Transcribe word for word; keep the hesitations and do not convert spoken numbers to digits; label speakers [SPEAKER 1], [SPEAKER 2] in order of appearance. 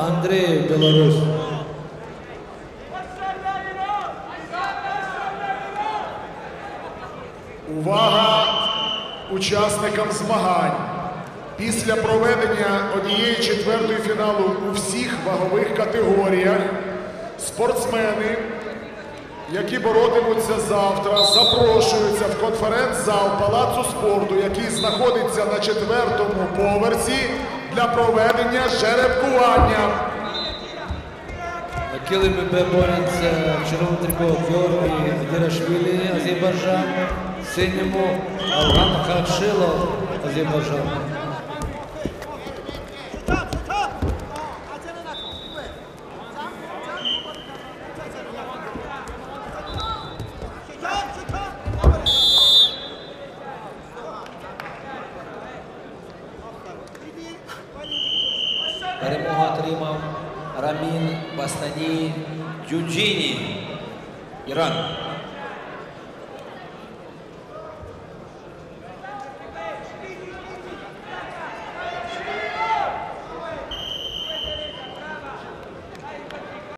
[SPEAKER 1] Андреев, Беларусь.
[SPEAKER 2] Увага учасникам змагань! Після проведення однієї четвертої фіналу у всіх вагових категоріях спортсмени, які боротимуться завтра, запрошуються в конференц-зал Палацу спорту, який знаходиться на четвертому поверсі, для проведення жеребкування.
[SPEAKER 1] На килиме Б бореться в червоному трико Георгий Адирашвили, Азербайджан, в синьому Алган Хакшилов, Азербайджан.
[SPEAKER 3] Перемогу отримав Рамін Бастані Дюджіні, Іран.